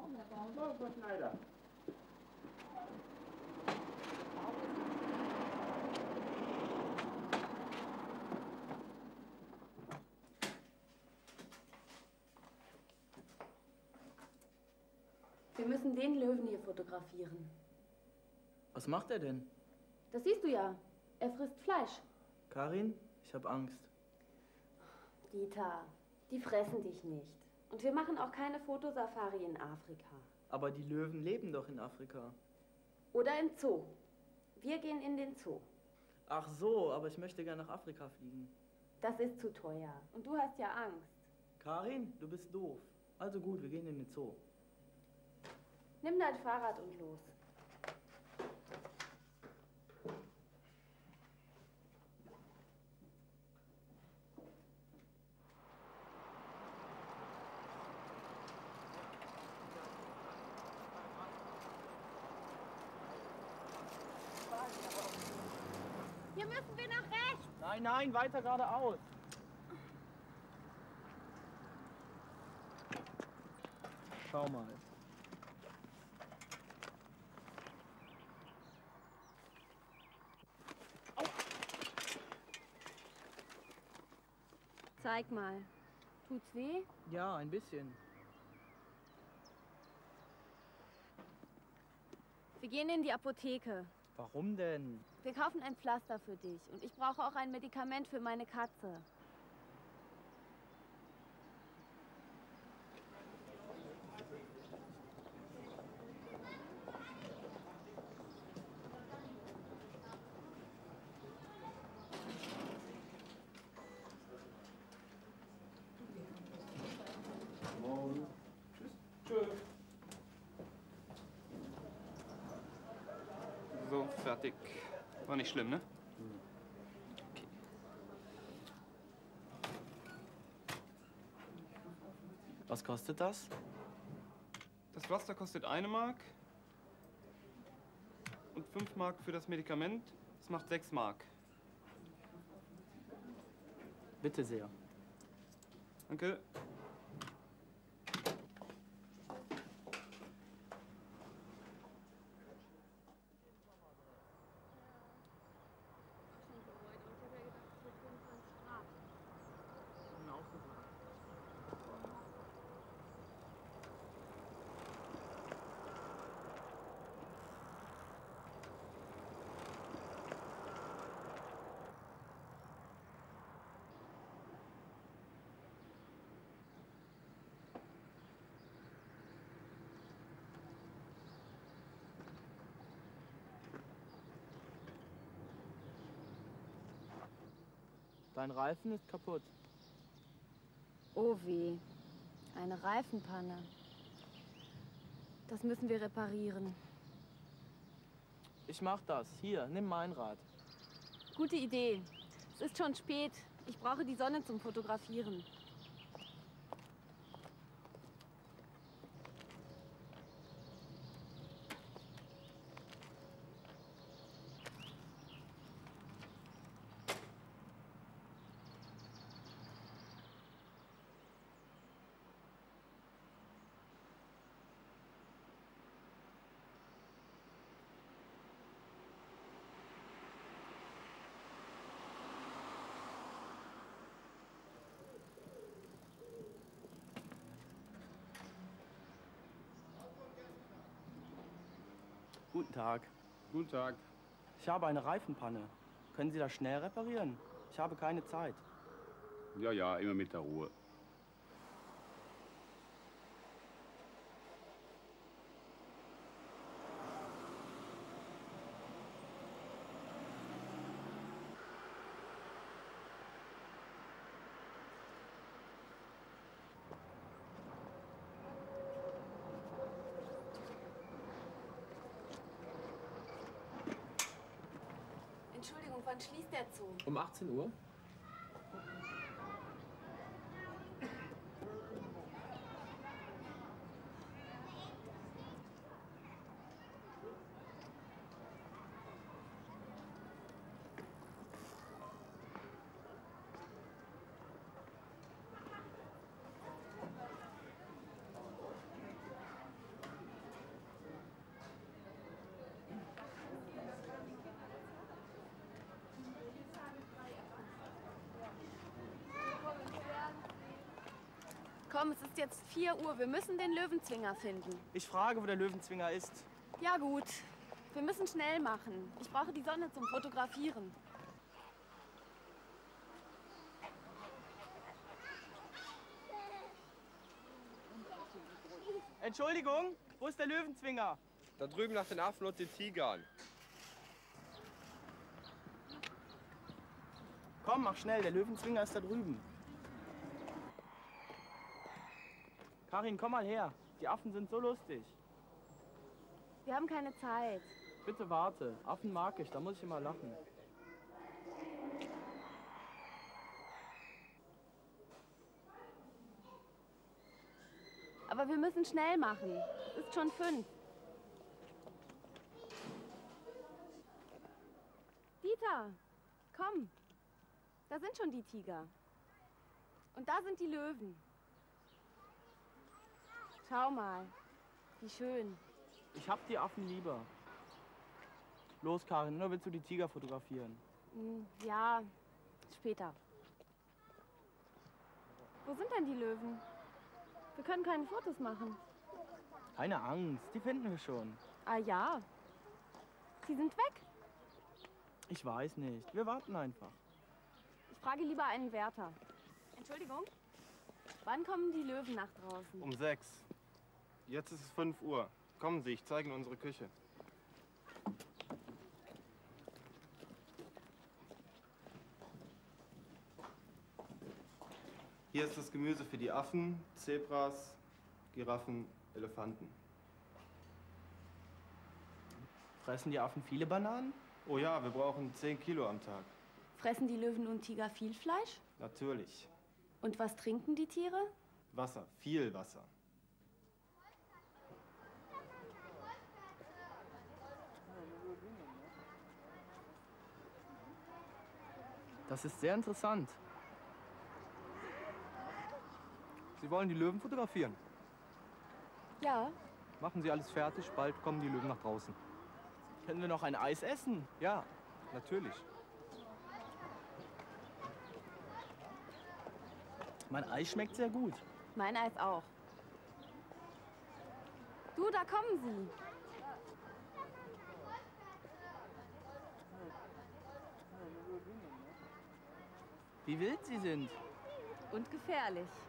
So, Frau Schneider. Wir müssen den Löwen hier fotografieren. Was macht er denn? Das siehst du ja. Er frisst Fleisch. Karin, ich habe Angst. Dieter, die fressen dich nicht. Und wir machen auch keine Fotosafari in Afrika. Aber die Löwen leben doch in Afrika. Oder im Zoo. Wir gehen in den Zoo. Ach so, aber ich möchte gerne nach Afrika fliegen. Das ist zu teuer. Und du hast ja Angst. Karin, du bist doof. Also gut, wir gehen in den Zoo. Nimm dein Fahrrad und los. Hier müssen wir nach rechts. Nein, nein, weiter geradeaus. Schau mal. Zeig mal. Tut's weh? Ja, ein bisschen. Wir gehen in die Apotheke. Warum denn? Wir kaufen ein Pflaster für dich. Und ich brauche auch ein Medikament für meine Katze. Morgen. Tschüss. Tschüss. So, fertig. War nicht schlimm, ne? Okay. Was kostet das? Das Pflaster kostet 1 Mark. Und 5 Mark für das Medikament. Das macht 6 Mark. Bitte sehr. Danke. Dein Reifen ist kaputt. Oh weh. Eine Reifenpanne. Das müssen wir reparieren. Ich mach das. Hier, nimm mein Rad. Gute Idee. Es ist schon spät. Ich brauche die Sonne zum Fotografieren. Guten Tag. Guten Tag. Ich habe eine Reifenpanne. Können Sie das schnell reparieren? Ich habe keine Zeit. Ja, ja, immer mit der Ruhe. Entschuldigung, wann schließt der Zoo? Um 18 Uhr? Komm, es ist jetzt 4 Uhr. Wir müssen den Löwenzwinger finden. Ich frage, wo der Löwenzwinger ist. Ja gut, wir müssen schnell machen. Ich brauche die Sonne zum Fotografieren. Entschuldigung, wo ist der Löwenzwinger? Da drüben nach den Affen und den Tigern. Komm, mach schnell, der Löwenzwinger ist da drüben. Karin, komm mal her. Die Affen sind so lustig. Wir haben keine Zeit. Bitte warte. Affen mag ich, da muss ich immer lachen. Aber wir müssen schnell machen. Es ist schon 5. Dieter, komm. Da sind schon die Tiger. Und da sind die Löwen. Schau mal, wie schön. Ich hab die Affen lieber. Los, Karin, nur willst du die Tiger fotografieren? Ja, später. Wo sind denn die Löwen? Wir können keine Fotos machen. Keine Angst, die finden wir schon. Ah ja, sie sind weg. Ich weiß nicht, wir warten einfach. Ich frage lieber einen Wärter. Entschuldigung, wann kommen die Löwen nach draußen? Um 6. Jetzt ist es 5 Uhr. Kommen Sie, ich zeige Ihnen unsere Küche. Hier ist das Gemüse für die Affen, Zebras, Giraffen, Elefanten. Fressen die Affen viele Bananen? Oh ja, wir brauchen 10 Kilo am Tag. Fressen die Löwen und Tiger viel Fleisch? Natürlich. Und was trinken die Tiere? Wasser, viel Wasser. Das ist sehr interessant. Sie wollen die Löwen fotografieren? Ja. Machen Sie alles fertig, bald kommen die Löwen nach draußen. Können wir noch ein Eis essen? Ja, natürlich. Mein Eis schmeckt sehr gut. Mein Eis auch. Du, da kommen sie. Wie wild sie sind. Und gefährlich.